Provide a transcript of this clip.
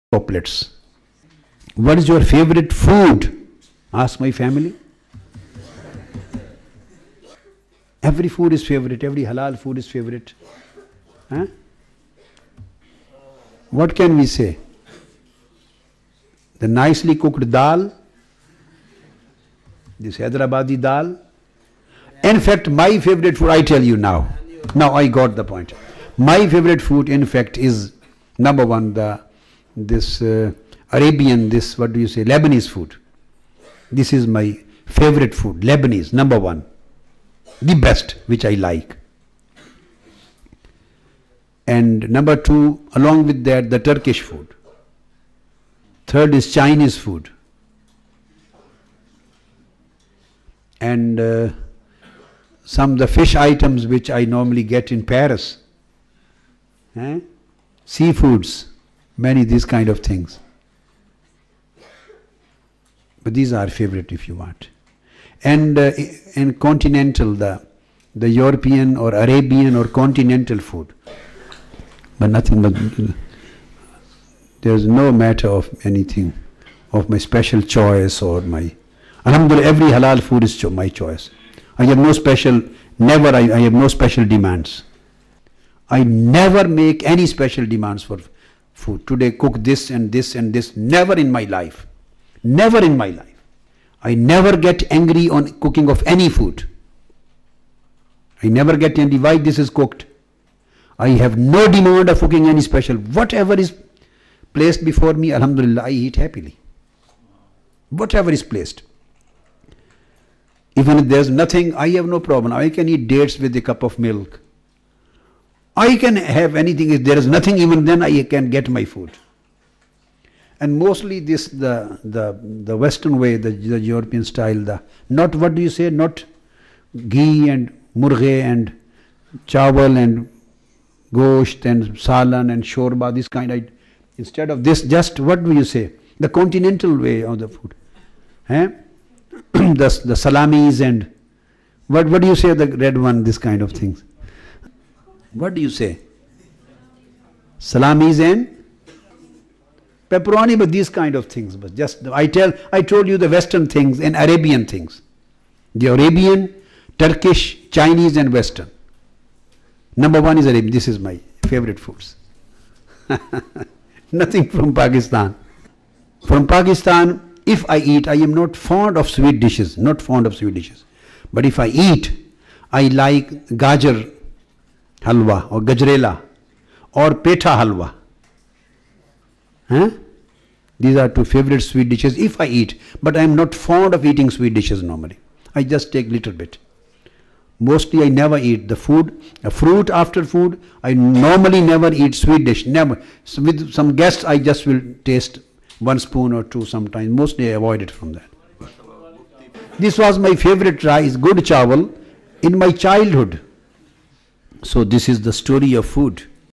chocolates. What is your favorite food? Ask my family. Every food is favorite, every halal food is favorite. Huh? What can we say? The nicely cooked dal, this Hyderabadi dal. In fact, my favorite food, I tell you now. Now I got the point. My favorite food, in fact, is number one, this Arabian, this, what do you say, Lebanese food. This is my favorite food, Lebanese, number one. The best, which I like. And number two, along with that, the Turkish food. Third is Chinese food. And some of the fish items which I normally get in Paris. Seafoods, many these kind of things. But these are favorite if you want. And continental, the European or Arabian or continental food. But nothing but, there's no matter of anything, of my special choice or my, alhamdulillah, every halal food is my choice. I have no special, never, I have no special demands. I never make any special demands for food. Today cook this and this and this, never in my life. Never in my life. I never get angry on cooking of any food. I never get angry why this is cooked. I have no demand of cooking any special. Whatever is placed before me, alhamdulillah, I eat happily. Whatever is placed. Even if there's nothing, I have no problem. I can eat dates with a cup of milk. I can have anything. If there is nothing, even then I can get my food. And mostly this, the Western way, the European style, not, what do you say, not ghee and murghe and chawal and gosht and salan and shorba, this kind of, instead of this, just, what do you say, the continental way of the food. The salamis and, what do you say, the red one, this kind of things. What do you say? Salamis and pepperoni, but these kind of things. But just, I told you the Western things and Arabian things. The Arabian, Turkish, Chinese and Western. Number one is Arabian. This is my favorite foods. Nothing from Pakistan. From Pakistan, if I eat, I am not fond of sweet dishes. Not fond of sweet dishes. But if I eat, I like gajar halwa or gajrela or petha halwa. These are two favorite sweet dishes if I eat. But I am not fond of eating sweet dishes normally. I just take little bit. Mostly I never eat the food, fruit after food. I normally never eat sweet dish, never. So with some guests I just will taste 1 spoon or 2 sometimes. Mostly I avoid it from that. This was my favorite rice, good chawal, in my childhood. So this is the story of food.